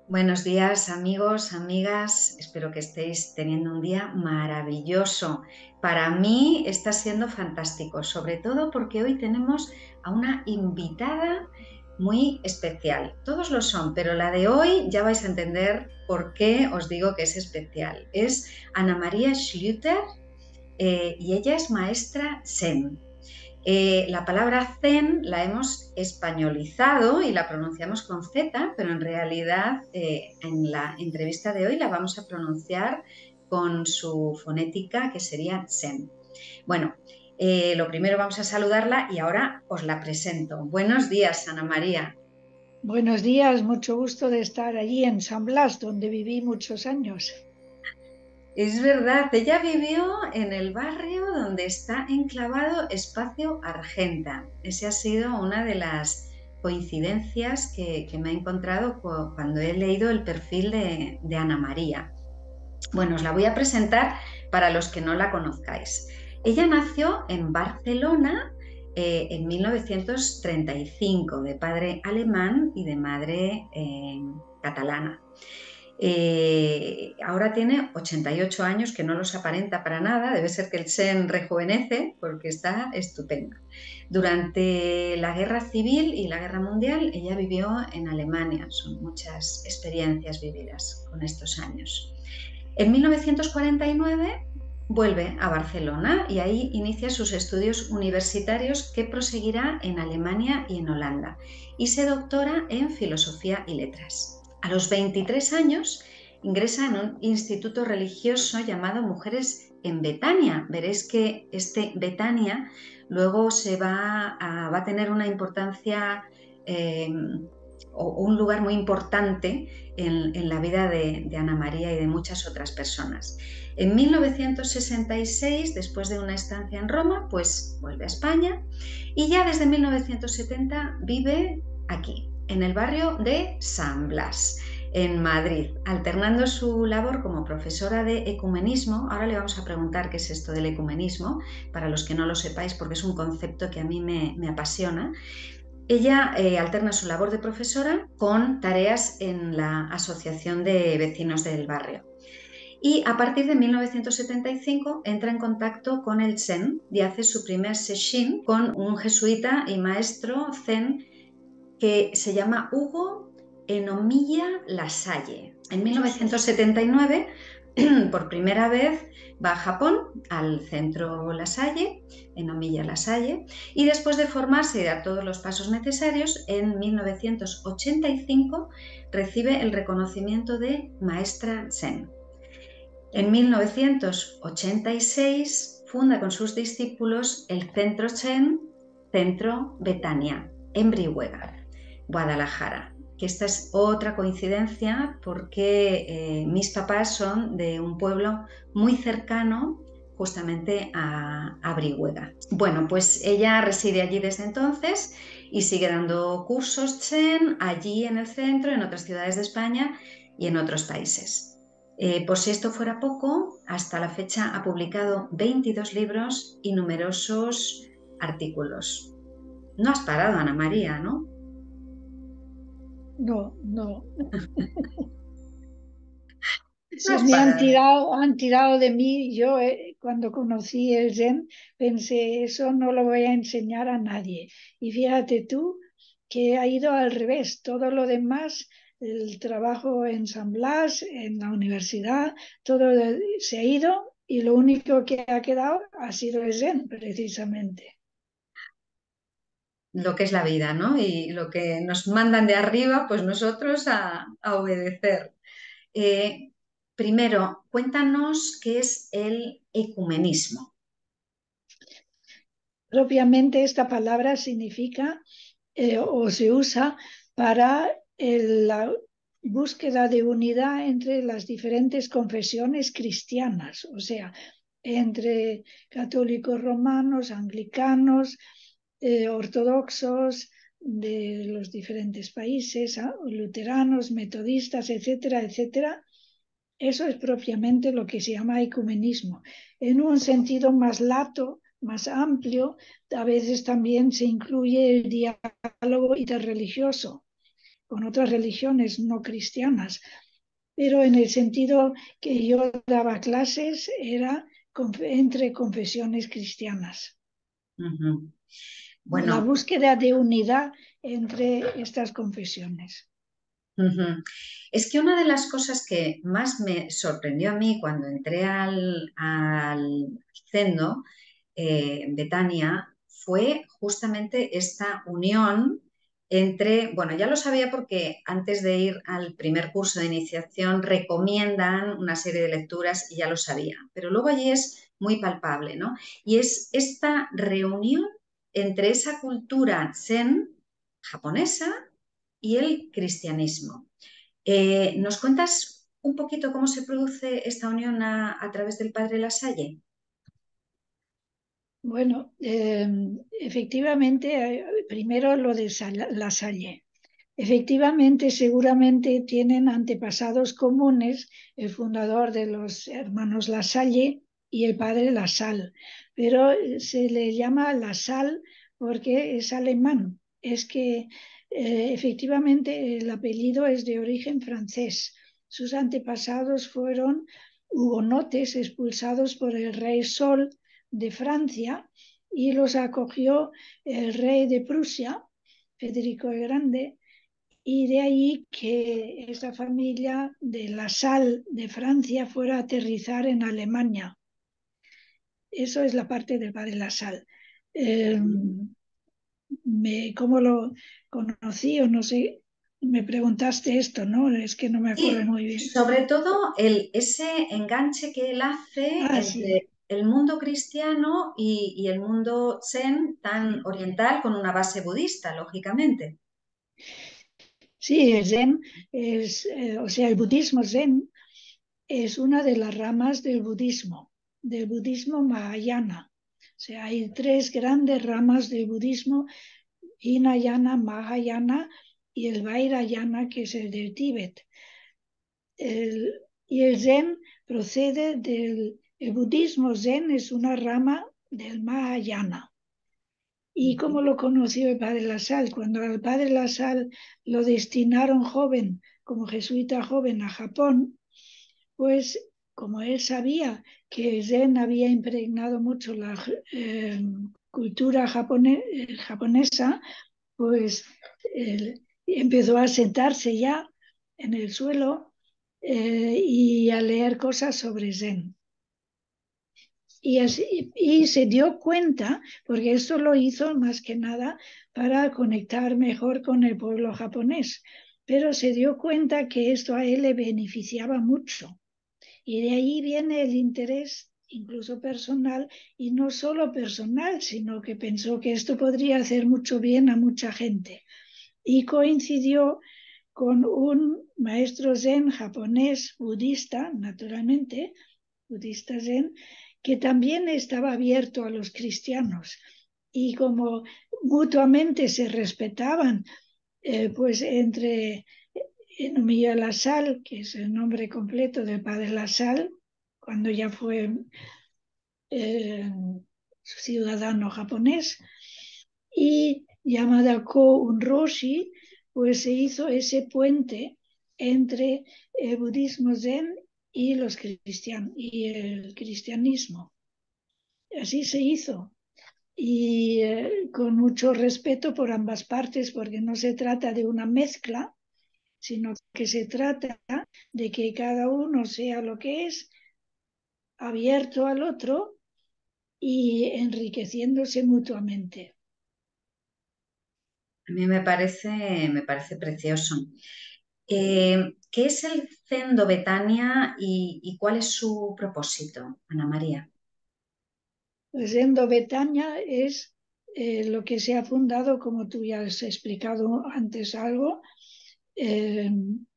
Buenos días amigos, amigas, espero que estéis teniendo un día maravilloso. Para mí está siendo fantástico, sobre todo porque hoy tenemos a una invitada muy especial. Todos lo son, pero la de hoy ya vais a entender por qué os digo que es especial. Es Ana María Schlüter y ella es maestra Zen. La palabra zen la hemos españolizado y la pronunciamos con Z, pero en realidad en la entrevista de hoy la vamos a pronunciar con su fonética que sería zen. Bueno, lo primero vamos a saludarla y ahora os la presento. Buenos días, Ana María. Buenos días, mucho gusto de estar allí en San Blas, donde viví muchos años. Es verdad, ella vivió en el barrio donde está enclavado Espacio Argenta. Esa ha sido una de las coincidencias que me he encontrado cuando he leído el perfil de Ana María. Bueno, os la voy a presentar para los que no la conozcáis. Ella nació en Barcelona en 1935, de padre alemán y de madre catalana. Ahora tiene 88 años, que no los aparenta para nada, debe ser que el Sen rejuvenece porque está estupenda. Durante la Guerra Civil y la Guerra Mundial ella vivió en Alemania, son muchas experiencias vividas con estos años. En 1949 vuelve a Barcelona y ahí inicia sus estudios universitarios que proseguirá en Alemania y en Holanda y se doctora en Filosofía y Letras. A los 23 años ingresa en un instituto religioso llamado Mujeres en Betania. Veréis que este Betania luego va a tener una importancia o un lugar muy importante en la vida de Ana María y de muchas otras personas. En 1966, después de una estancia en Roma, pues vuelve a España y ya desde 1970 vive aquí, en el barrio de San Blas, en Madrid, alternando su labor como profesora de ecumenismo. Ahora le vamos a preguntar qué es esto del ecumenismo, para los que no lo sepáis, porque es un concepto que a mí me apasiona. Ella alterna su labor de profesora con tareas en la Asociación de Vecinos del Barrio. Y a partir de 1975 entra en contacto con el Zen y hace su primer sesshin con un jesuita y maestro Zen que se llama Hugo Enomiya Lasalle. En 1979, por primera vez, va a Japón, al centro Lasalle, Enomiya Lasalle, y después de formarse y dar todos los pasos necesarios, en 1985 recibe el reconocimiento de maestra Zen. En 1986 funda con sus discípulos el Centro Zen, Centro Betania, en Brihuega, Guadalajara. Que esta es otra coincidencia porque mis papás son de un pueblo muy cercano justamente a Brihuega. Bueno, pues ella reside allí desde entonces y sigue dando cursos Zen allí en el centro, en otras ciudades de España y en otros países. Por si esto fuera poco, hasta la fecha ha publicado 22 libros y numerosos artículos. No has parado, Ana María, ¿no? No, no. No Se has me parado. han tirado de mí. Yo, cuando conocí el Zen, pensé, eso no lo voy a enseñar a nadie. Y fíjate tú que ha ido al revés. Todo lo demás, el trabajo en San Blas, en la universidad, todo se ha ido y lo único que ha quedado ha sido el Zen, precisamente. Lo que es la vida, ¿no? Y lo que nos mandan de arriba, pues nosotros a obedecer. Eh, Primero, cuéntanos qué es el ecumenismo. Propiamente esta palabra significa o se usa para la búsqueda de unidad entre las diferentes confesiones cristianas, o sea, entre católicos romanos, anglicanos, ortodoxos de los diferentes países, luteranos, metodistas, etcétera, etcétera. Eso es propiamente lo que se llama ecumenismo. En un sentido más lato, más amplio, a veces también se incluye el diálogo interreligioso. con otras religiones no cristianas, pero en el sentido que yo daba clases era entre confesiones cristianas. Ujú. La Bueno, búsqueda de unidad entre estas confesiones. ujú. Es que una de las cosas que más me sorprendió a mí cuando entré al Zendo, Betania, fue justamente esta unión entre, bueno, ya lo sabía porque antes de ir al primer curso de iniciación recomiendan una serie de lecturas y ya lo sabía, pero luego allí es muy palpable, ¿no? Y es esta reunión entre esa cultura zen japonesa y el cristianismo. ¿Nos cuentas un poquito cómo se produce esta unión a través del padre Lasalle? Bueno, efectivamente, primero lo de La Salle. Efectivamente, seguramente tienen antepasados comunes el fundador de los hermanos La Salle y el padre La Sal, pero se le llama La Sal porque es alemán. Es que efectivamente el apellido es de origen francés. Sus antepasados fueron hugonotes expulsados por el rey Sol de Francia y los acogió el rey de Prusia, Federico el Grande, y de ahí que esa familia de la Sal de Francia fuera a aterrizar en Alemania. Eso es la parte del padre La Sal. Eh, ¿Cómo lo conocí o no sé? Me preguntaste esto, ¿no? Es que no me acuerdo Sí, muy bien. sobre todo ese enganche que él hace Ah, sí. entre el mundo cristiano y el mundo zen tan oriental con una base budista, lógicamente. Sí, el Zen o sea, el budismo Zen es una de las ramas del budismo Mahayana. O sea, hay tres grandes ramas del budismo: Hinayana, Mahayana y el Vairayana, que es el del Tíbet. El, y el Zen procede del... El budismo Zen es una rama del Mahayana. ¿Y cómo lo conoció el padre Lasal? Cuando al padre Lasal lo destinaron joven, como jesuita joven, a Japón, pues como él sabía que el Zen había impregnado mucho la eh, cultura japonesa, pues empezó a sentarse ya en el suelo y a leer cosas sobre Zen. Y se dio cuenta, porque esto lo hizo más que nada para conectar mejor con el pueblo japonés, pero se dio cuenta que esto a él le beneficiaba mucho. Y de ahí viene el interés, incluso personal, y no solo personal, sino que pensó que esto podría hacer mucho bien a mucha gente. Y coincidió con un maestro zen japonés budista, naturalmente, budista zen, que también estaba abierto a los cristianos. Y como mutuamente se respetaban, pues entre Nomiya Lasal, que es el nombre completo del padre Lasal, cuando ya fue eh, ciudadano japonés, y Yamada Ko Unroshi, pues se hizo ese puente entre el budismo zen y, y el cristianismo. Así se hizo. Y con mucho respeto por ambas partes, porque no se trata de una mezcla, sino que se trata de que cada uno sea lo que es, abierto al otro y enriqueciéndose mutuamente. A mí me parece precioso. ¿Qué es el Zendo Betania y cuál es su propósito, Ana María? Pues Endo Betania es lo que se ha fundado, como tú ya has explicado antes algo, eh,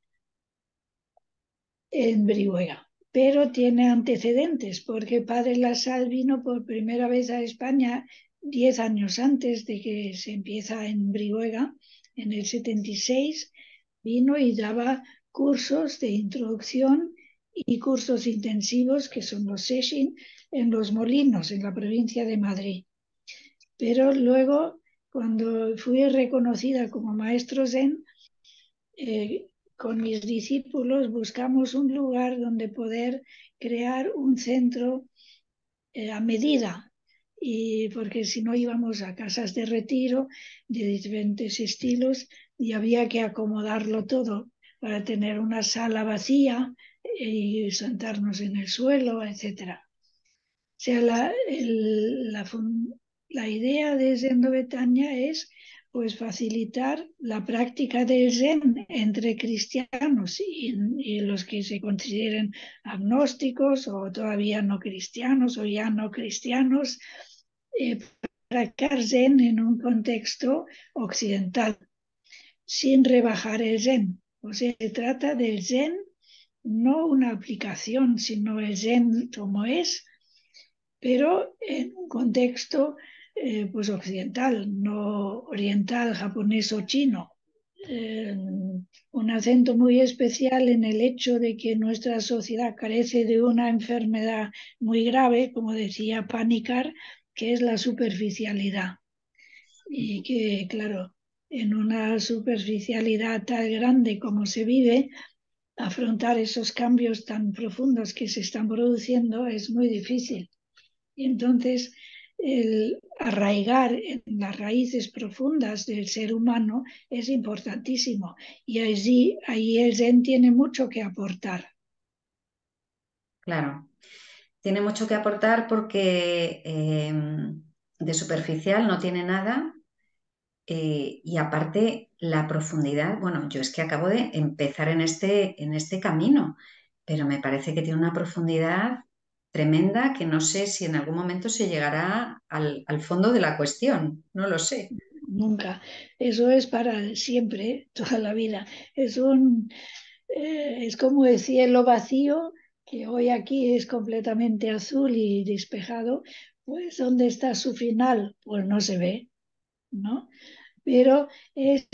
en Brihuega. Pero tiene antecedentes, porque el padre Lasal vino por primera vez a España 10 años antes de que se empieza en Brihuega, en el 76, vino y daba cursos de introducción y cursos intensivos, que son los session, en Los Molinos, en la provincia de Madrid. Pero luego, cuando fui reconocida como maestro Zen, con mis discípulos buscamos un lugar donde poder crear un centro a medida. Y porque si no íbamos a casas de retiro de diferentes estilos y había que acomodarlo todo para tener una sala vacía y sentarnos en el suelo, etcétera. O sea, la idea de Zen de Betania es pues facilitar la práctica del Zen entre cristianos y los que se consideren agnósticos o todavía no cristianos o ya no cristianos, practicar Zen en un contexto occidental, sin rebajar el Zen. O sea, se trata del Zen, no una aplicación, sino el Zen como es, pero en un contexto pues occidental, no oriental, japonés o chino. Un acento muy especial en el hecho de que nuestra sociedad carece de una enfermedad muy grave, como decía Panikkar, que es la superficialidad. Y que, claro, en una superficialidad tan grande como se vive, afrontar esos cambios tan profundos que se están produciendo es muy difícil. Y entonces, el arraigar en las raíces profundas del ser humano es importantísimo. Y ahí el Zen tiene mucho que aportar. Claro, tiene mucho que aportar porque de superficial no tiene nada. Y aparte, la profundidad, bueno, yo es que acabo de empezar en este camino, pero me parece que tiene una profundidad tremenda que no sé si en algún momento se llegará al fondo de la cuestión, no lo sé. Nunca. Eso es para siempre, toda la vida. Es como el cielo vacío, que hoy aquí es completamente azul y despejado. Pues, ¿dónde está su final? Pues no se ve, ¿no? Pero es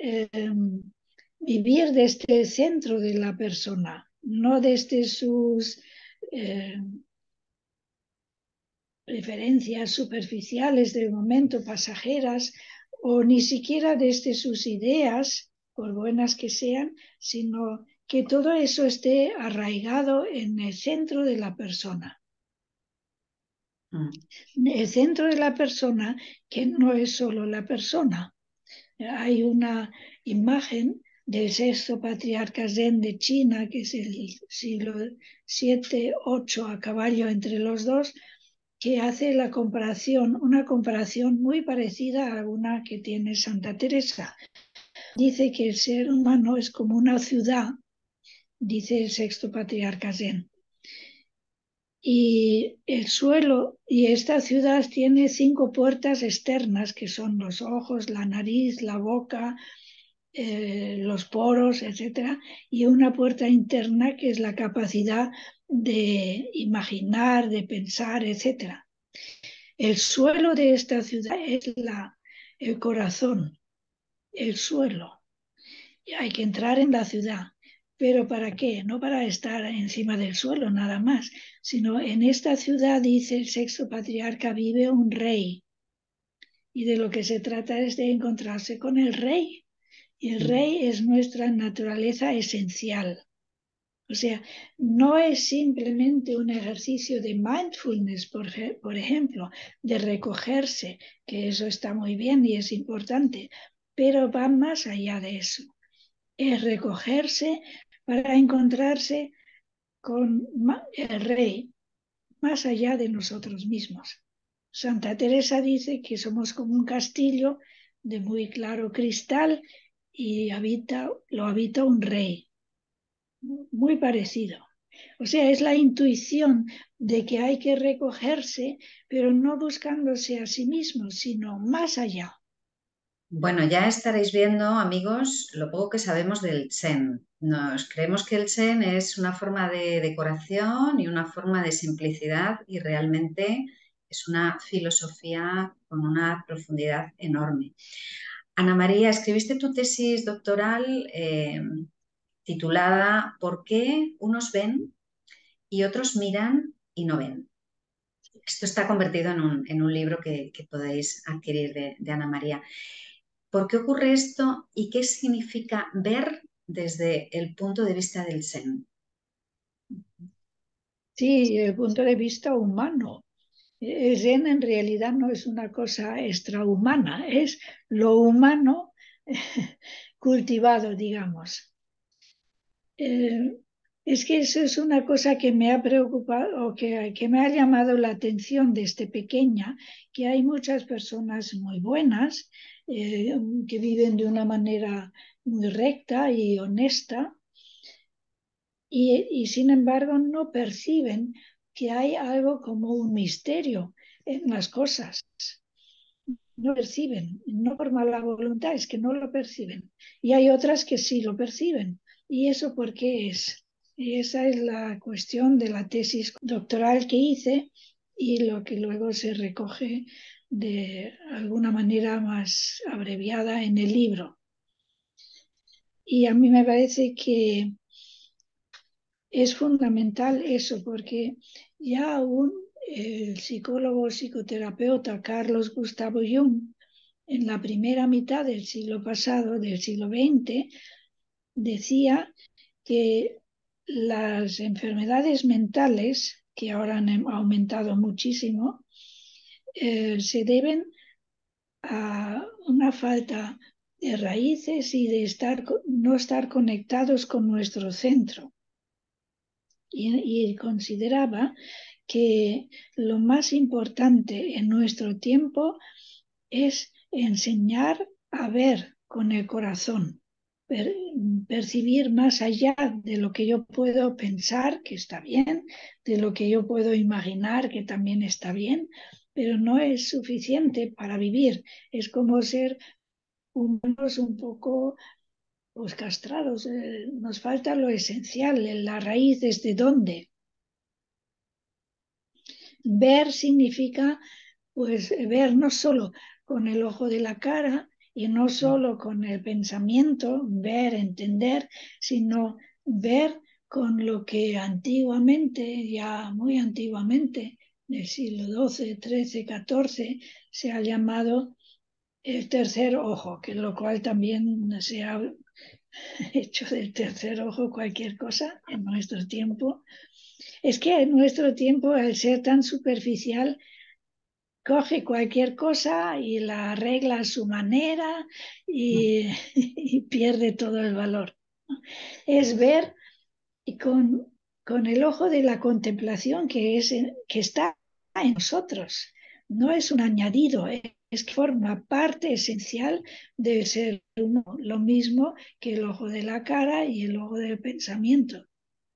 vivir desde el centro de la persona, no desde sus eh, preferencias superficiales del momento, pasajeras, o ni siquiera desde sus ideas, por buenas que sean, sino que todo eso esté arraigado en el centro de la persona. Mm. El centro de la persona, que no es solo la persona. Hay una imagen del sexto patriarca Zen de China, que es el siglo VII-VIII, a caballo entre los dos, que hace una comparación muy parecida a una que tiene Santa Teresa. Dice que el ser humano es como una ciudad, dice el sexto patriarca Zen. Y el suelo, y esta ciudad tiene 5 puertas externas, que son los ojos, la nariz, la boca, los poros, etcétera, y una puerta interna que es la capacidad de imaginar, de pensar, etcétera. El suelo de esta ciudad es el corazón, el suelo. Y hay que entrar en la ciudad. ¿Pero para qué? No para estar encima del suelo nada más, sino en esta ciudad, dice el sexto patriarca, vive un rey. Y de lo que se trata es de encontrarse con el rey. Y el rey es nuestra naturaleza esencial. O sea, no es simplemente un ejercicio de mindfulness, por ejemplo, de recogerse, que eso está muy bien y es importante, pero va más allá de eso. Es recogerse para encontrarse con el rey, más allá de nosotros mismos. Santa Teresa dice que somos como un castillo de muy claro cristal y lo habita un rey, muy parecido. O sea, es la intuición de que hay que recogerse, pero no buscándose a sí mismo, sino más allá. Bueno, ya estaréis viendo, amigos, lo poco que sabemos del Zen. Nos creemos que el Zen es una forma de decoración y una forma de simplicidad y realmente es una filosofía con una profundidad enorme. Ana María, escribiste tu tesis doctoral titulada ¿Por qué unos ven y otros miran y no ven? Esto está convertido en un libro que podéis adquirir de Ana María. ¿Por qué ocurre esto y qué significa ver desde el punto de vista del Zen. Sí, el punto de vista humano. El Zen en realidad no es una cosa extrahumana, es lo humano cultivado, digamos. Eh, es que eso es una cosa que me ha preocupado o que me ha llamado la atención desde pequeña, que hay muchas personas muy buenas que viven de una manera muy recta y honesta y sin embargo no perciben que hay algo como un misterio en las cosas. No perciben, no por mala voluntad, es que no lo perciben. Y hay otras que sí lo perciben. ¿Y eso por qué es? Y esa es la cuestión de la tesis doctoral que hice y lo que luego se recoge de alguna manera más abreviada en el libro. Y a mí me parece que es fundamental eso, porque ya aún el psicólogo psicoterapeuta Carlos Gustavo Jung, en la primera mitad del siglo pasado, del siglo XX, decía que las enfermedades mentales, que ahora han aumentado muchísimo, se deben a una falta de raíces y de no estar conectados con nuestro centro. Y consideraba que lo más importante en nuestro tiempo es enseñar a ver con el corazón, percibir más allá de lo que yo puedo pensar que está bien, de lo que yo puedo imaginar que también está bien, pero no es suficiente para vivir. Es como ser humanos un poco pues, castrados. Nos falta lo esencial, la raíz desde dónde. Ver significa pues ver no solo con el ojo de la cara y no solo con el pensamiento, ver, entender, sino ver con lo que antiguamente, ya muy antiguamente, del siglo XII, XIII, XIV, se ha llamado el tercer ojo, que lo cual también se ha hecho del tercer ojo cualquier cosa en nuestro tiempo. Es que en nuestro tiempo, al ser tan superficial, coge cualquier cosa y la arregla a su manera y, y pierde todo el valor. Es ver con el ojo de la contemplación que está en nosotros. No es un añadido, es que forma parte esencial del ser humano, lo mismo que el ojo de la cara y el ojo del pensamiento.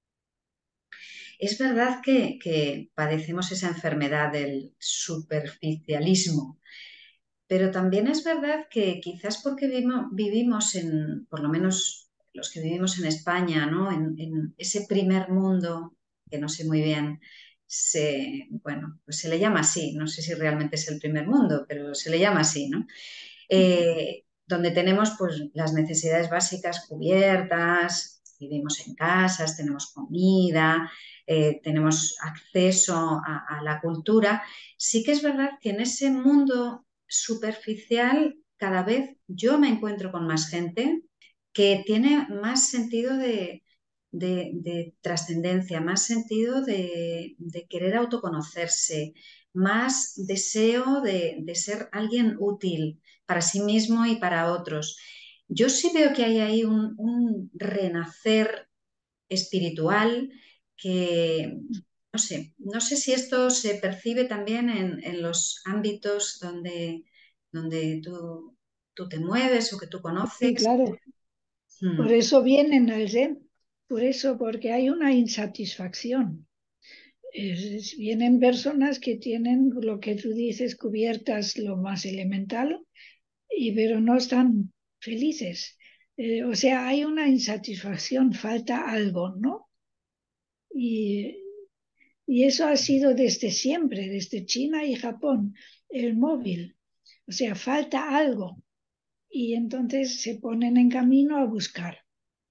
Es verdad que padecemos esa enfermedad del superficialismo, pero también es verdad que quizás porque vivimos en, por lo menos los que vivimos en España, ¿no? En ese primer mundo, que no sé muy bien, bueno, pues se le llama así, no sé si realmente es el primer mundo, pero se le llama así, ¿no? Donde tenemos pues las necesidades básicas cubiertas, vivimos en casas, tenemos comida, tenemos acceso a la cultura. Sí que es verdad que en ese mundo superficial cada vez yo me encuentro con más gente que tiene más sentido de trascendencia, más sentido de querer autoconocerse, más deseo de ser alguien útil para sí mismo y para otros. Yo sí veo que hay ahí un renacer espiritual que, no sé si esto se percibe también en los ámbitos donde tú te mueves o que tú Sí, conoces. claro. Por Mm, eso vienen al Zen, por eso, porque hay una insatisfacción. Vienen personas que tienen lo que tú dices cubiertas lo más elemental, pero no están felices. O sea, hay una insatisfacción, falta algo, ¿no? Y, y eso ha sido desde siempre, desde China y Japón, el móvil. O sea, falta algo. Y entonces se ponen en camino a buscar.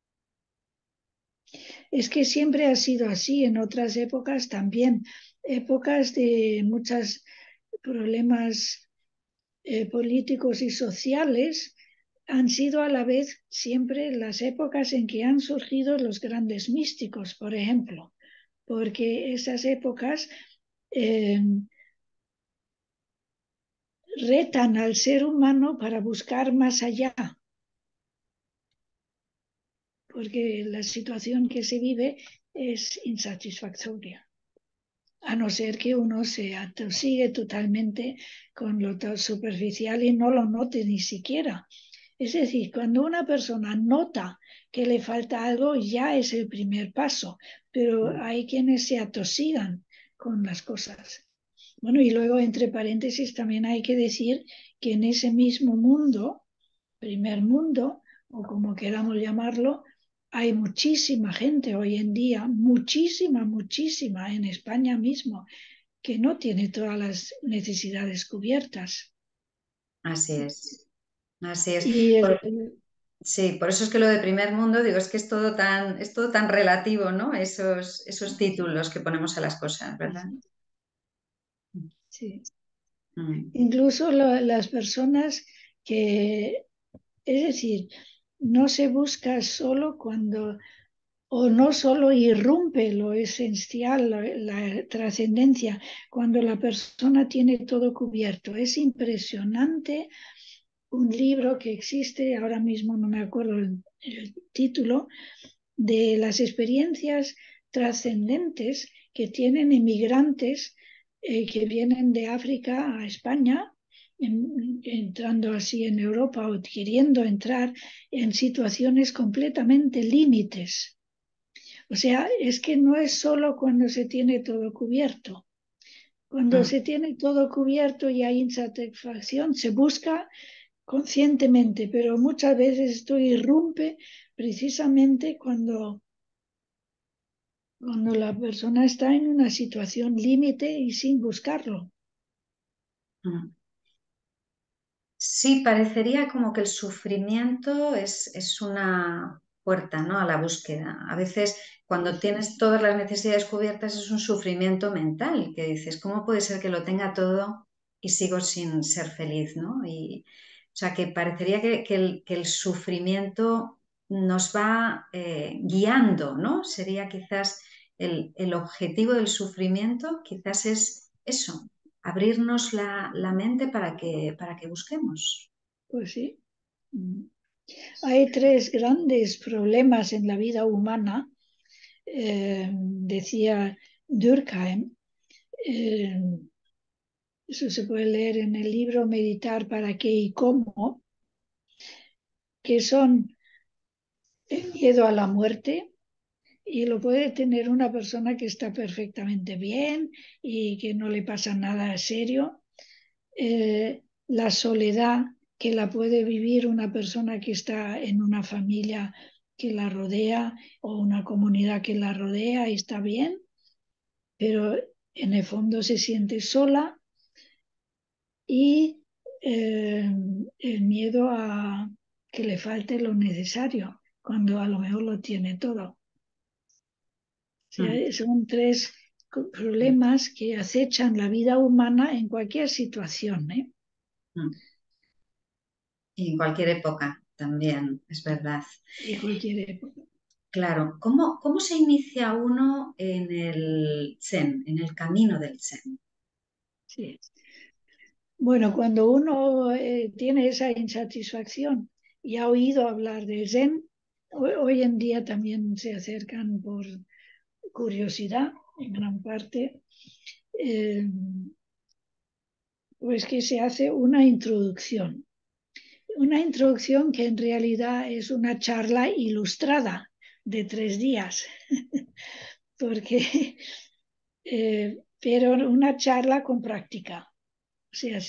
Es que siempre ha sido así, en otras épocas también, épocas de muchos problemas políticos y sociales, han sido a la vez siempre las épocas en que han surgido los grandes místicos, por ejemplo, porque esas épocas eh, retan al ser humano para buscar más allá, porque la situación que se vive es insatisfactoria, a no ser que uno se atosigue totalmente con lo superficial y no lo note ni siquiera. Es decir, cuando una persona nota que le falta algo, ya es el primer paso, pero hay quienes se atosigan con las cosas. Bueno, y luego, entre paréntesis, también hay que decir que en ese mismo mundo, primer mundo, o como queramos llamarlo, hay muchísima gente hoy en día, muchísima, muchísima, en España mismo, que no tiene todas las necesidades cubiertas. Así es, así es. Y Por- sí, por eso es que lo de primer mundo, digo, es que es todo tan relativo, ¿no? Esos títulos que ponemos a las cosas, ¿verdad? sí. Mm, Incluso las personas que, es decir, no se busca solo cuando, o no solo irrumpe lo esencial, la trascendencia, cuando la persona tiene todo cubierto. Es impresionante un libro que existe, ahora mismo no me acuerdo el título, de las experiencias trascendentes que tienen inmigrantes que vienen de África a España, entrando así en Europa o queriendo entrar en situaciones completamente límites. O sea, es que no es solo cuando se tiene todo cubierto. Cuando mm, se tiene todo cubierto y hay insatisfacción, se busca conscientemente, pero muchas veces esto irrumpe precisamente cuando la persona está en una situación límite y sin buscarlo. mm. Sí, parecería como que el sufrimiento es una puerta, ¿no? A la búsqueda. A veces, cuando tienes todas las necesidades cubiertas, es un sufrimiento mental, que dices, ¿cómo puede ser que lo tenga todo y sigo sin ser feliz, ¿no? O sea, que parecería que el sufrimiento nos va guiando, ¿no? Sería quizás el objetivo del sufrimiento, quizás es eso, abrirnos la mente para que busquemos. Pues sí. Hay tres grandes problemas en la vida humana, decía Durkheim. Eh, Eso se puede leer en el libro Meditar para qué y cómo, que son el miedo a la muerte, y lo puede tener una persona que está perfectamente bien y que no le pasa nada serio. La soledad que la puede vivir una persona que está en una familia que la rodea o una comunidad que la rodea y está bien, pero en el fondo se siente sola. Y el miedo a que le falte lo necesario cuando a lo mejor lo tiene todo. O sea, Mm, son tres problemas que acechan la vida humana en cualquier situación, ¿eh? mm. Y en cualquier época también, es verdad. Y cualquier época. Claro, ¿cómo se inicia uno en el Zen, en el camino del Zen? Sí. Bueno, cuando uno tiene esa insatisfacción y ha oído hablar de Zen, hoy en día también se acercan por curiosidad, en gran parte, eh, pues que se hace una introducción. Una introducción que en realidad es una charla ilustrada de 3 días, porque, pero una charla con práctica. O sea,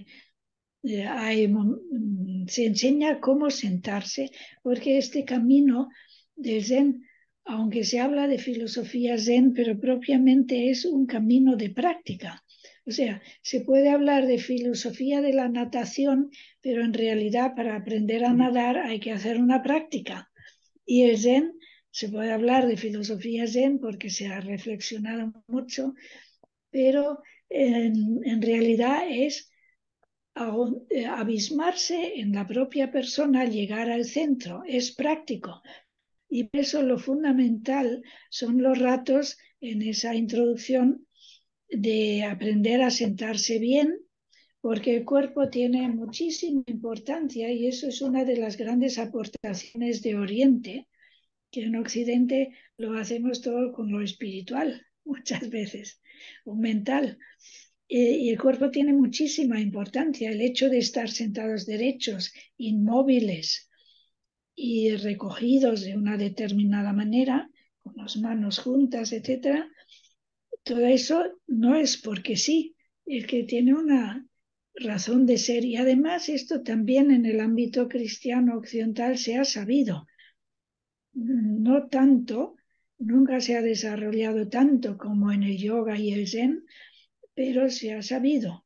se enseña cómo sentarse, porque este camino del Zen, aunque se habla de filosofía Zen, pero propiamente es un camino de práctica. O sea, se puede hablar de filosofía de la natación, pero en realidad para aprender a nadar hay que hacer una práctica. Y el Zen, se puede hablar de filosofía Zen porque se ha reflexionado mucho, pero en realidad es abismarse en la propia persona, llegar al centro, es práctico. Y por eso lo fundamental son los ratos en esa introducción de aprender a sentarse bien, porque el cuerpo tiene muchísima importancia y eso es una de las grandes aportaciones de Oriente, que en Occidente lo hacemos todo con lo espiritual, muchas veces, o mental. Y el cuerpo tiene muchísima importancia. El hecho de estar sentados derechos, inmóviles y recogidos de una determinada manera, con las manos juntas, etcétera, todo eso no es porque sí, es que tiene una razón de ser. Y además esto también en el ámbito cristiano occidental se ha sabido. No tanto, nunca se ha desarrollado tanto como en el yoga y el zen, pero se ha sabido.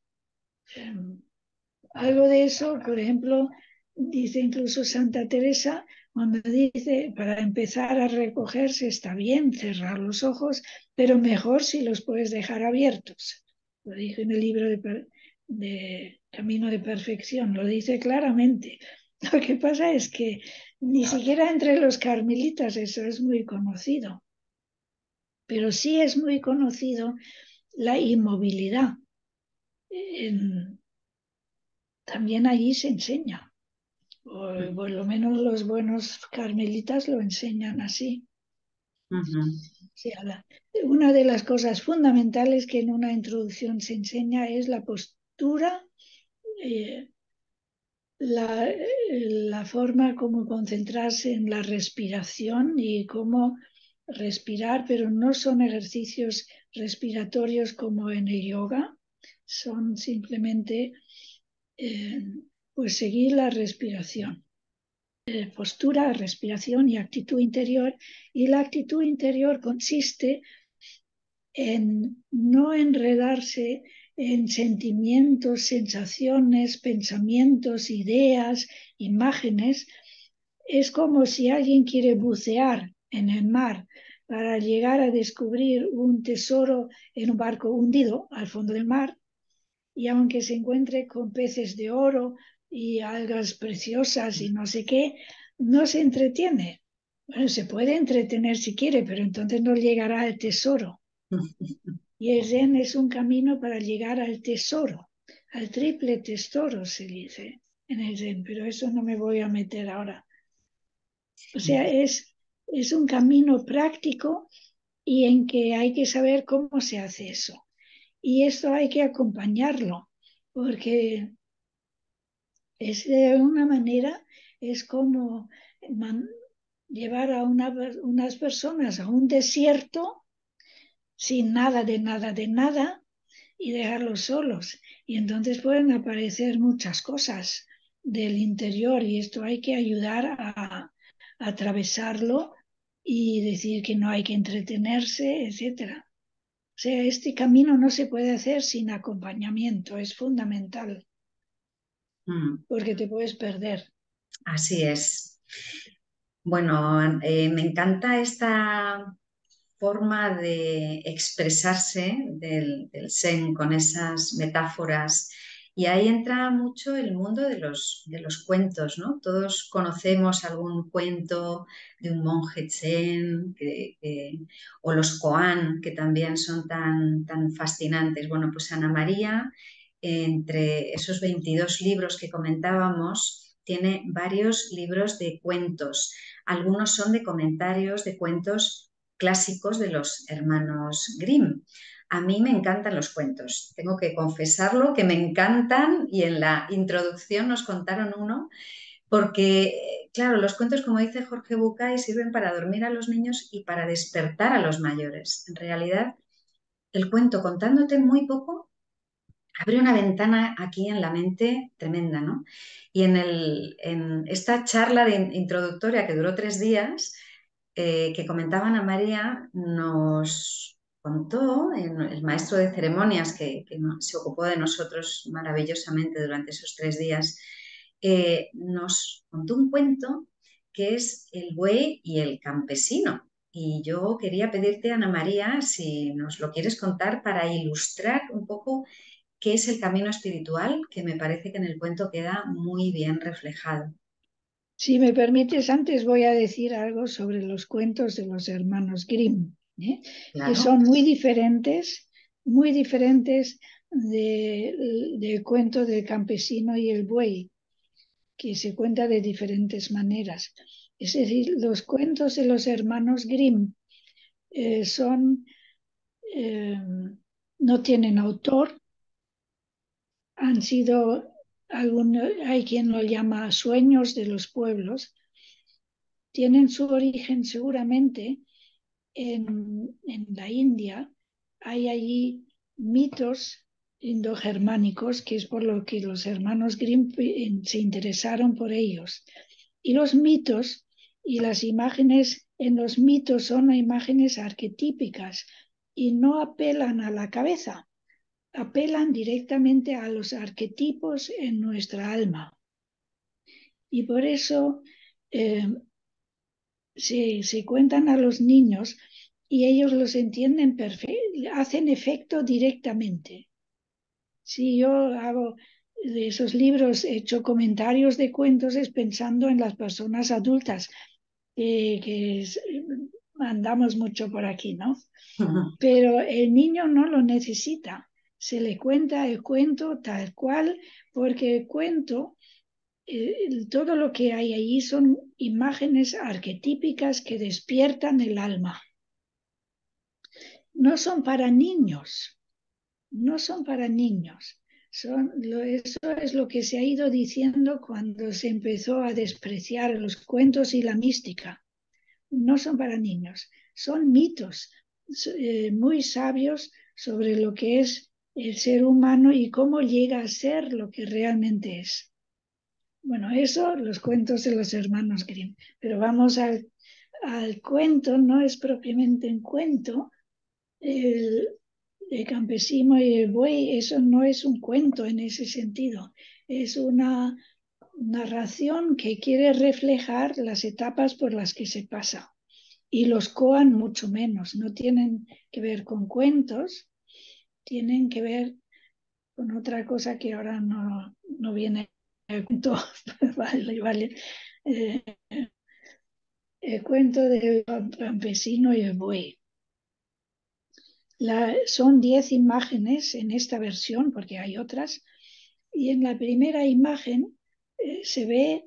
Algo de eso, por ejemplo, dice incluso Santa Teresa, cuando dice, para empezar a recogerse está bien cerrar los ojos, pero mejor si los puedes dejar abiertos. Lo dice en el libro de Camino de Perfección, lo dice claramente. Lo que pasa es que ni siquiera entre los carmelitas eso es muy conocido, pero sí es muy conocido la inmovilidad. También allí se enseña. O por lo menos los buenos carmelitas lo enseñan así. Sí, una de las cosas fundamentales que en una introducción se enseña es la postura, eh, la forma como concentrarse en la respiración y cómo respirar, pero no son ejercicios respiratorios como en el yoga, son simplemente eh, pues seguir la respiración. Postura, respiración y actitud interior. Y la actitud interior consiste en no enredarse en sentimientos, sensaciones, pensamientos, ideas, imágenes. Es como si alguien quiere bucear en el mar para llegar a descubrir un tesoro en un barco hundido al fondo del mar, y aunque se encuentre con peces de oro y algas preciosas y no sé qué, no se entretiene. Bueno, se puede entretener si quiere, pero entonces no llegará al tesoro. Y el Zen es un camino para llegar al tesoro, al triple tesoro, se dice en el Zen, pero eso no me voy a meter ahora. O sea, es un camino práctico y en que hay que saber cómo se hace eso. Y esto hay que acompañarlo, porque es de una manera, es como llevar a unas personas a un desierto sin nada de nada de nada y dejarlos solos. Y entonces pueden aparecer muchas cosas del interior y esto hay que ayudar a atravesarlo y decir que no hay que entretenerse, etcétera. O sea, este camino no se puede hacer sin acompañamiento, es fundamental, porque te puedes perder. Así es. Bueno, me encanta esta forma de expresarse del Zen con esas metáforas. Y ahí entra mucho el mundo de los cuentos, ¿no? Todos conocemos algún cuento de un monje Zen o los koan, que también son tan fascinantes. Bueno, pues Ana María, entre esos 22 libros que comentábamos, tiene varios libros de cuentos. Algunos son de comentarios de cuentos clásicos de los hermanos Grimm. A mí me encantan los cuentos, tengo que confesarlo, que me encantan, y en la introducción nos contaron uno, porque, claro, los cuentos, como dice Jorge Bucay, sirven para dormir a los niños y para despertar a los mayores. En realidad, el cuento, contándote muy poco, abre una ventana aquí en la mente tremenda, ¿no? Y en esta charla introductoria que duró 3 días, que comentaba Ana María, nos contó, el maestro de ceremonias que se ocupó de nosotros maravillosamente durante esos 3 días, nos contó un cuento que es El buey y el campesino. Y yo quería pedirte, Ana María, si nos lo quieres contar para ilustrar un poco qué es el camino espiritual, que me parece que en el cuento queda muy bien reflejado. Si me permites, antes voy a decir algo sobre los cuentos de los hermanos Grimm, que Claro. son muy diferentes del cuento del campesino y el buey, que se cuenta de diferentes maneras. Es decir, los cuentos de los hermanos Grimm son, eh, no tienen autor, han sido, hay quien lo llama sueños de los pueblos, tienen su origen seguramente en la India. Hay allí mitos indogermánicos, que es por lo que los hermanos Grimm se interesaron por ellos. Y los mitos y las imágenes en los mitos son imágenes arquetípicas y no apelan a la cabeza, apelan directamente a los arquetipos en nuestra alma. Y por eso eh, se cuentan a los niños y ellos los entienden hacen efecto directamente. Si yo hago de esos libros, he hecho comentarios de cuentos, es pensando en las personas adultas que andamos mucho por aquí, ¿no? Pero el niño no lo necesita. Se le cuenta el cuento tal cual, porque el cuento, todo lo que hay ahí son imágenes arquetípicas que despiertan el alma. No son para niños, no son para niños. Eso es lo que se ha ido diciendo cuando se empezó a despreciar los cuentos y la mística. No son para niños, son mitos muy sabios sobre lo que es el ser humano y cómo llega a ser lo que realmente es. Bueno, eso, los cuentos de los hermanos Grimm. Pero vamos al cuento, no es propiamente un cuento. El, el campesino y el buey, eso no es un cuento en ese sentido. Es una narración que quiere reflejar las etapas por las que se pasa. Y los Koan mucho menos. No tienen que ver con cuentos, tienen que ver con otra cosa que ahora no viene el cuento. Vale, vale. Eh, el cuento del campesino y el buey. Son 10 imágenes en esta versión, porque hay otras, y en la primera imagen se ve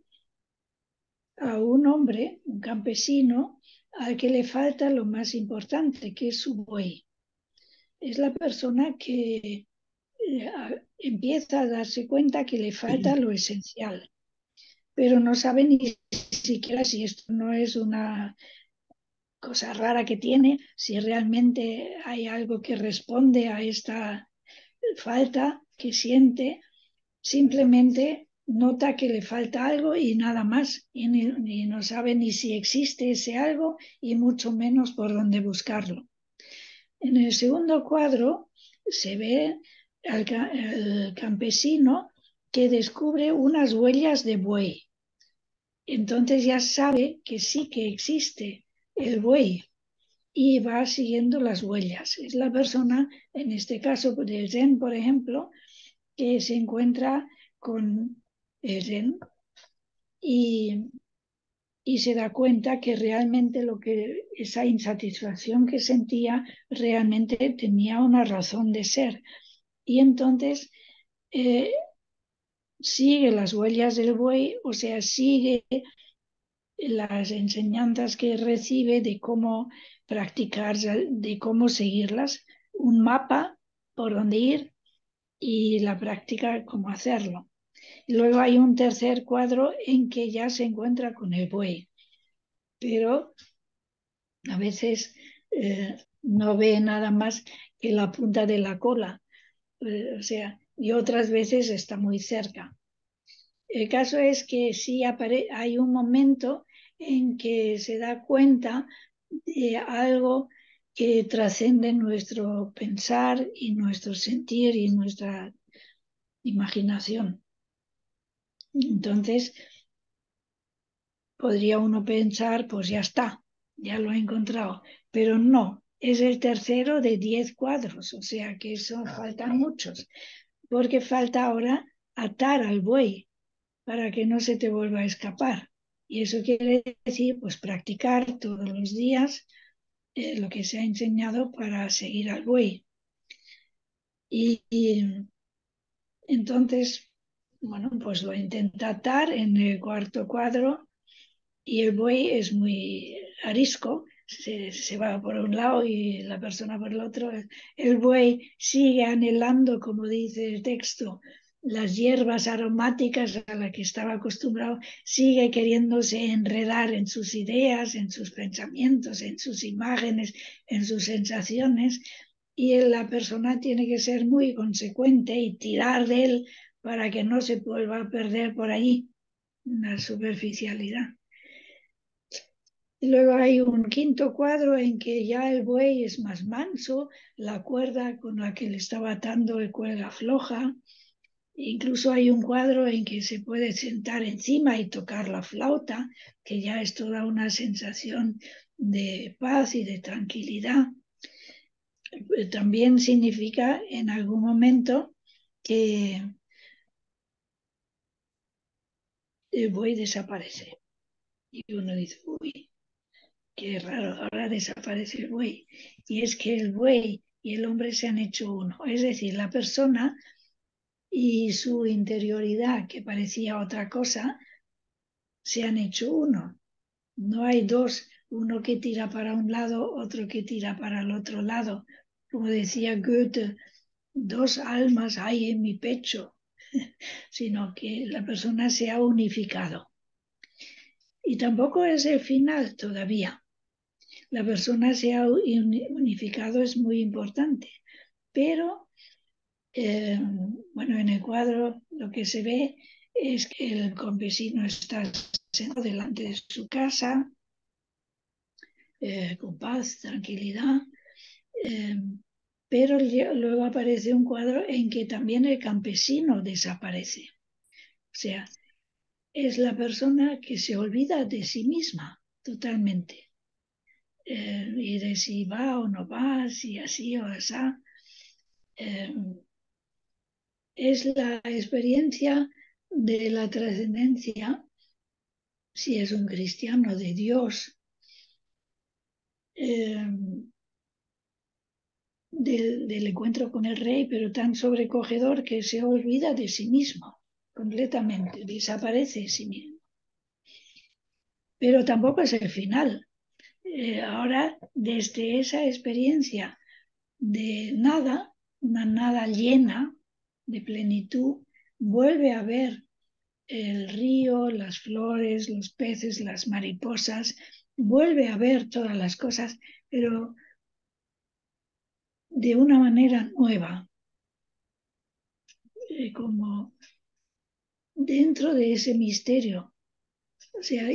a un hombre, un campesino, al que le falta lo más importante, que es su buey. Es la persona que empieza a darse cuenta que le falta lo esencial, pero no sabe ni siquiera si esto no es una cosa rara que tiene, si realmente hay algo que responde a esta falta que siente, simplemente nota que le falta algo y nada más, y no sabe ni si existe ese algo y mucho menos por dónde buscarlo. En el segundo cuadro se ve al campesino que descubre unas huellas de buey. Entonces ya sabe que sí que existe el buey y va siguiendo las huellas. Es la persona, en este caso de Zen, por ejemplo, que se encuentra con Zen y, y se da cuenta que realmente esa insatisfacción que sentía realmente tenía una razón de ser. Y entonces eh, sigue las huellas del buey, o sea, sigue las enseñanzas que recibe de cómo practicar, de cómo seguirlas, un mapa por donde ir y la práctica cómo hacerlo. Y luego hay un tercer cuadro en que ya se encuentra con el buey, pero a veces no ve nada más que la punta de la cola, o sea, y otras veces está muy cerca. El caso es que sí hay un momento en que se da cuenta de algo que trascende nuestro pensar y nuestro sentir y nuestra imaginación. Entonces, podría uno pensar, pues ya está, ya lo he encontrado, pero no, es el tercero de 10 cuadros, o sea que eso faltan muchos. porque falta ahora atar al buey para que no se te vuelva a escapar. Y eso quiere decir, pues, practicar todos los días lo que se ha enseñado para seguir al buey. Y entonces, bueno, pues lo intenta atar en el cuarto cuadro y el buey es muy arisco, se va por un lado y la persona por el otro. El buey sigue anhelando, como dice el texto, las hierbas aromáticas a las que estaba acostumbrado, sigue queriéndose enredar en sus ideas, en sus pensamientos, en sus imágenes, en sus sensaciones, y la persona tiene que ser muy consecuente y tirar de él para que no se vuelva a perder por allí una superficialidad. Y luego hay un quinto cuadro en que ya el buey es más manso, la cuerda con la que le estaba atando el cuelga floja. Incluso hay un cuadro en que se puede sentar encima y tocar la flauta, que ya es toda una sensación de paz y de tranquilidad. También significa en algún momento que el buey desaparece. Y uno dice, uy, qué raro, ahora desaparece el buey. Y es que el buey y el hombre se han hecho uno. Es decir, la persona y su interioridad, que parecía otra cosa, se han hecho uno. No hay dos, uno que tira para un lado, otro que tira para el otro lado. Como decía Goethe, dos almas hay en mi pecho, sino que la persona se ha unificado. Y tampoco es el final todavía. La persona se ha unificado, es muy importante, pero bueno, en el cuadro lo que se ve es que el campesino está sentado delante de su casa, con paz, tranquilidad, eh, pero luego aparece un cuadro en que también el campesino desaparece. O sea, es la persona que se olvida de sí misma totalmente, y de si va o no va, si así o así. Eh, es la experiencia de la trascendencia, si es un cristiano de Dios, eh, del encuentro con el rey, pero tan sobrecogedor que se olvida de sí mismo completamente, desaparece de sí mismo. Pero tampoco es el final. Ahora, desde esa experiencia de nada, una nada llena de plenitud, vuelve a ver el río, las flores, los peces, las mariposas, vuelve a ver todas las cosas, pero de una manera nueva, como dentro de ese misterio. O sea,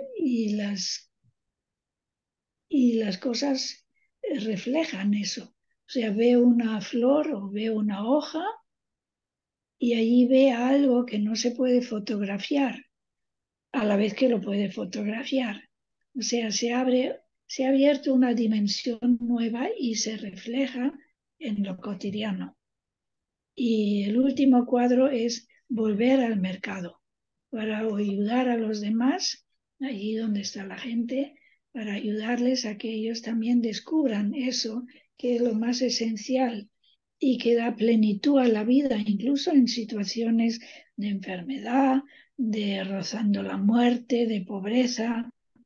y las cosas reflejan eso. O sea, ve una flor o ve una hoja y allí ve algo que no se puede fotografiar, a la vez que lo puede fotografiar. O sea, se ha abierto una dimensión nueva y se refleja en lo cotidiano. Y el último cuadro es volver al mercado para ayudar a los demás, allí donde está la gente, para ayudarles a que ellos también descubran eso que es lo más esencial y que da plenitud a la vida, incluso en situaciones de enfermedad, de rozando la muerte, de pobreza.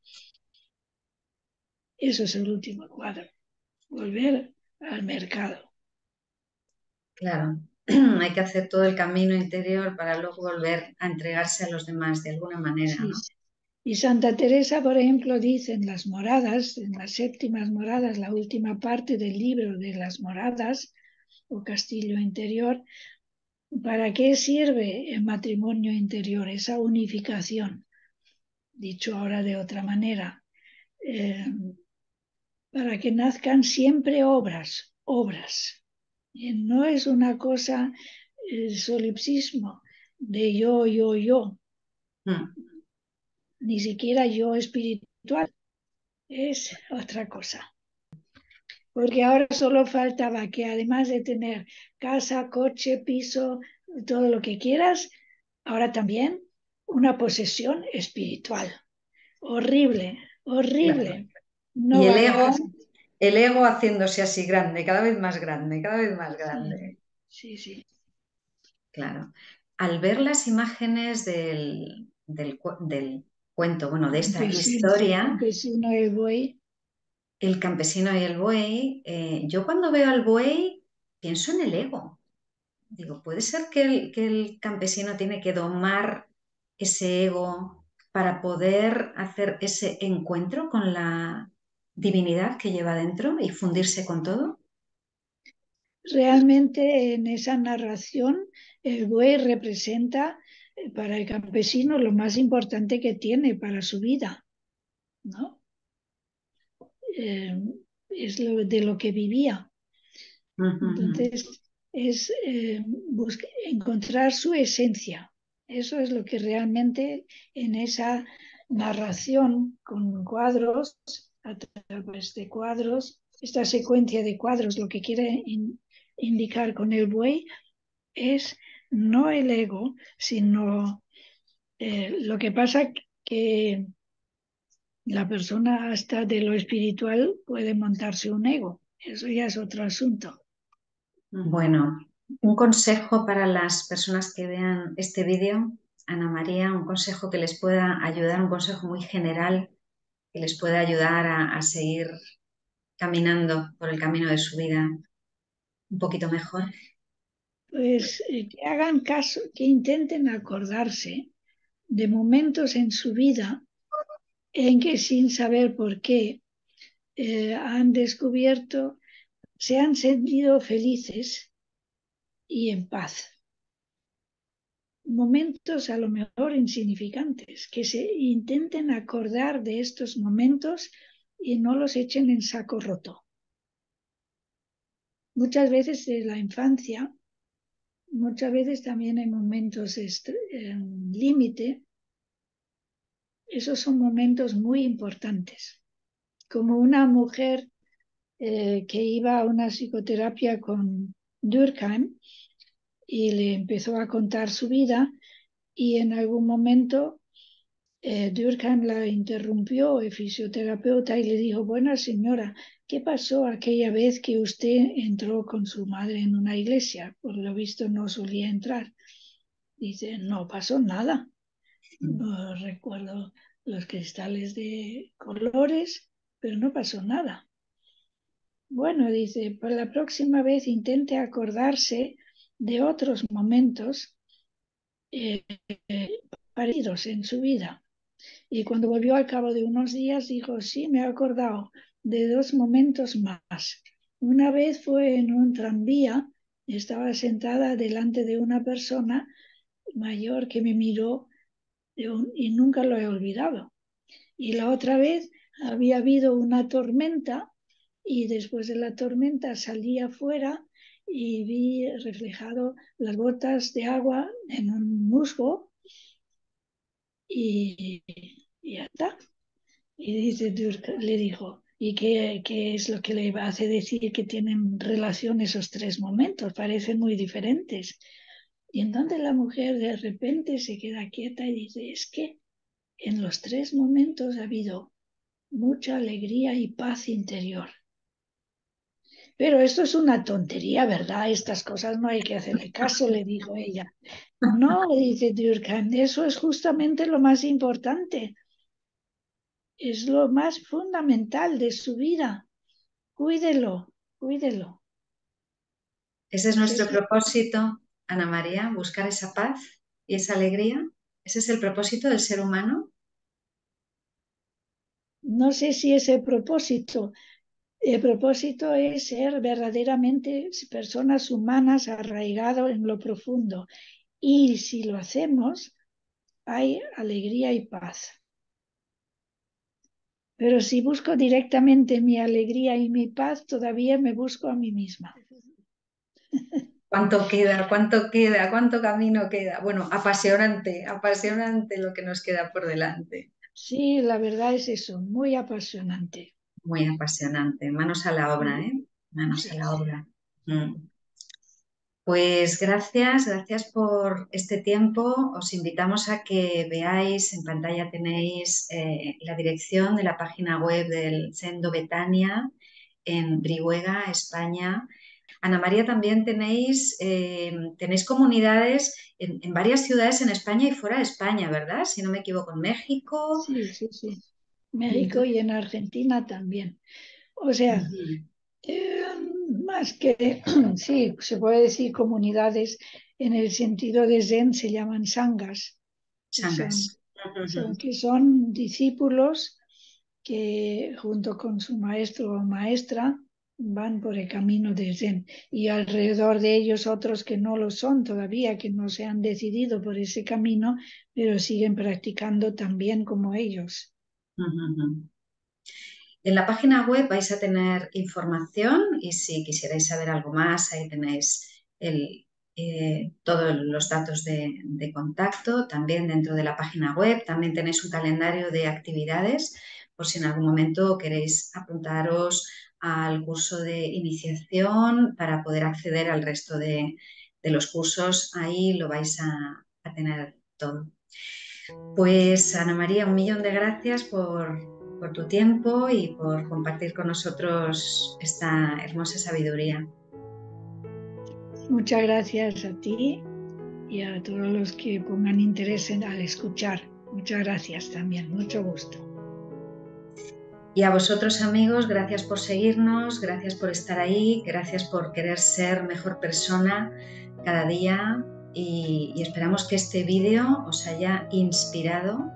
Eso es el último cuadro, volver al mercado. Claro, hay que hacer todo el camino interior para luego volver a entregarse a los demás de alguna manera, Sí. ¿no? Y Santa Teresa, por ejemplo, dice en las moradas, en las séptimas moradas, la última parte del libro de las moradas o castillo interior, ¿para qué sirve el matrimonio interior, esa unificación? Dicho ahora de otra manera, eh, para que nazcan siempre obras, obras. No es una cosa, solipsismo de yo, Mm. ni siquiera yo espiritual, es otra cosa. porque ahora solo faltaba que además de tener casa, coche, piso, todo lo que quieras, ahora también una posesión espiritual. Horrible, Claro. horrible. No Y vale a... el ego haciéndose así grande, cada vez más grande, cada vez más Sí, grande. sí, sí. Claro. Al ver las imágenes del cuento, bueno, de esta historia, Campesino el buey. el campesino y el buey, yo cuando veo al buey pienso en el ego. Digo, ¿puede ser que el campesino tiene que domar ese ego para poder hacer ese encuentro con la divinidad que lleva dentro y fundirse con todo? Realmente en esa narración el buey representa para el campesino lo más importante que tiene para su vida, ¿no? Eh, es de lo que vivía. Ujú, ujú. Entonces es encontrar su esencia. Eso es lo que realmente en esa narración con cuadros, a través de cuadros, esta secuencia de cuadros, lo que quiere indicar con el buey es no el ego, sino lo que pasa que la persona hasta de lo espiritual puede montarse un ego. Eso ya es otro asunto. Bueno, un consejo para las personas que vean este vídeo, Ana María, un consejo que les pueda ayudar, un consejo muy general que les pueda ayudar a seguir caminando por el camino de su vida un poquito mejor. Pues que hagan caso, que intenten acordarse de momentos en su vida en que sin saber por qué han descubierto, se han sentido felices y en paz. Momentos a lo mejor insignificantes, que se intenten acordar de estos momentos y no los echen en saco roto. Muchas veces de la infancia, muchas veces también en momentos límite, esos son momentos muy importantes. Como una mujer que iba a una psicoterapia con Durkheim y le empezó a contar su vida y en algún momento Durkheim la interrumpió, el fisioterapeuta, y le dijo, buena señora, ¿qué pasó aquella vez que usted entró con su madre en una iglesia? Por lo visto no solía entrar. Dice, no pasó nada. No recuerdo los cristales de colores, pero no pasó nada. Bueno, dice, para la próxima vez intente acordarse de otros momentos eh, parecidos en su vida. Y cuando volvió al cabo de unos días, dijo, sí, me he acordado de dos momentos más. Una vez fue en un tranvía, estaba sentada delante de una persona mayor que me miró y nunca lo he olvidado. Y la otra vez había habido una tormenta y después de la tormenta salí afuera y vi reflejado las gotas de agua en un musgo y ya está. Y dice, le dijo, ¿y qué es lo que le hace decir que tienen relación esos tres momentos? Parecen muy diferentes. Y entonces la mujer de repente se queda quieta y dice, es que en los tres momentos ha habido mucha alegría y paz interior. Pero esto es una tontería, ¿verdad? Estas cosas no hay que hacerle caso, le dijo ella. No, dice Durkheim, eso es justamente lo más importante, es lo más fundamental de su vida. Cuídelo, cuídelo. Ese es No sé nuestro si, propósito, Ana María, buscar esa paz y esa alegría. Ese es el propósito del ser humano. no sé si es el propósito. El propósito es ser verdaderamente personas humanas arraigadas en lo profundo. Y si lo hacemos, hay alegría y paz. Pero si busco directamente mi alegría y mi paz, todavía me busco a mí misma. ¿Cuánto queda? ¿Cuánto queda? ¿Cuánto camino queda? Bueno, apasionante, apasionante lo que nos queda por delante. Sí, la verdad es eso, muy apasionante. Muy apasionante. Manos a la obra, Y ¿eh? manos a Sí, la sí. obra. Mm. Pues gracias por este tiempo. Os invitamos a que veáis, en pantalla tenéis la dirección de la página web del Sendo Betania en Brihuega, España. Ana María, también tenéis comunidades en varias ciudades en España y fuera de España, ¿verdad? Si no me equivoco, en México. Sí, sí, sí. México Ujú, y en Argentina también. O sea, ujú. eh, más que, sí, se puede decir comunidades en el sentido de Zen, se llaman sangas, que son, Sangas. Ujú, que son discípulos que junto con su maestro o maestra van por el camino de Zen y alrededor de ellos otros que no lo son todavía, que no se han decidido por ese camino, pero siguen practicando también como ellos. ujú, ujú. En la página web vais a tener información y si quisierais saber algo más, ahí tenéis todos los datos de contacto. También dentro de la página web también tenéis un calendario de actividades por si en algún momento queréis apuntaros al curso de iniciación para poder acceder al resto de los cursos. Ahí lo vais a tener todo. Pues Ana María, un millón de gracias por tu tiempo y por compartir con nosotros esta hermosa sabiduría. Muchas gracias a ti y a todos los que pongan interés al escuchar. Muchas gracias también, mucho gusto. Y a vosotros amigos, gracias por seguirnos, gracias por estar ahí, gracias por querer ser mejor persona cada día y esperamos que este vídeo os haya inspirado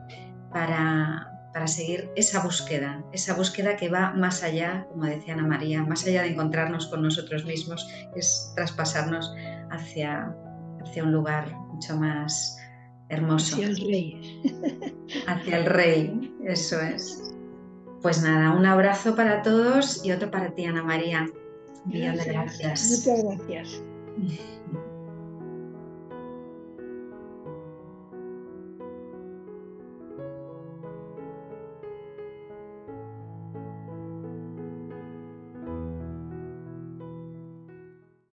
para seguir esa búsqueda que va más allá, como decía Ana María, más allá de encontrarnos con nosotros mismos, es traspasarnos hacia, hacia un lugar mucho más hermoso, Hacia el rey. hacia el Rey, eso es. Pues nada, un abrazo para todos y otro para ti, Ana María. Un millón de Gracias, gracias. muchas gracias.